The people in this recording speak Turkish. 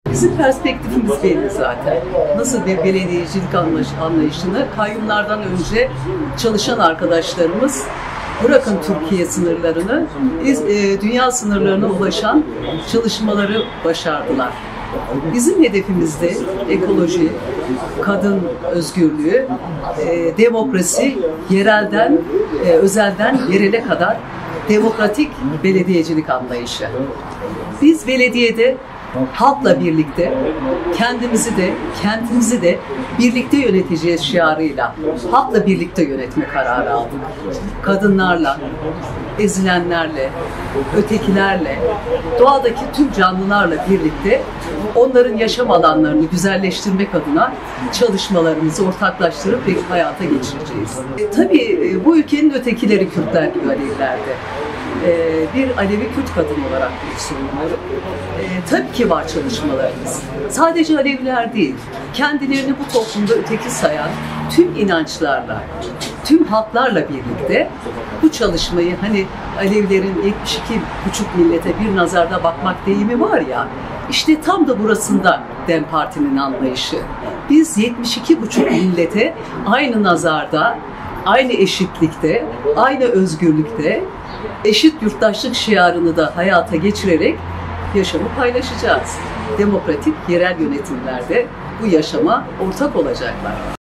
Bizim perspektifimiz belli zaten. Nasıl bir belediyecilik anlayışını kayyumlardan önce çalışan arkadaşlarımız bırakın Türkiye sınırlarını, dünya sınırlarına ulaşan çalışmaları başardılar. Bizim hedefimizde ekoloji, kadın özgürlüğü, demokrasi, yerelden, özelden yerele kadar demokratik belediyecilik anlayışı. Biz belediyede halkla birlikte kendimizi de kentimizi de birlikte yöneteceğiz şiarıyla halkla birlikte yönetme kararı aldık. Kadınlarla, ezilenlerle, ötekilerle, doğadaki tüm canlılarla birlikte onların yaşam alanlarını güzelleştirmek adına çalışmalarımızı ortaklaştırıp hayata geçireceğiz. Tabii bu ülkenin ötekileri Kürtler gibi Alevilerdi. Bir Alevi Kürt kadın olarak söylüyorum. Tabii ki var çalışmalarımız. Sadece Aleviler değil, kendilerini bu toplumda öteki sayan tüm inançlarla, tüm halklarla birlikte bu çalışmayı, hani Alevilerin 72,5 millete bir nazarda bakmak deyimi var ya, işte tam da burasında DEM Parti'nin anlayışı. Biz 72,5 millete aynı nazarda, aynı eşitlikte, aynı özgürlükte, eşit yurttaşlık şiarını da hayata geçirerek yaşamı paylaşacağız. Demokratik yerel yönetimlerde bu yaşama ortak olacaklar.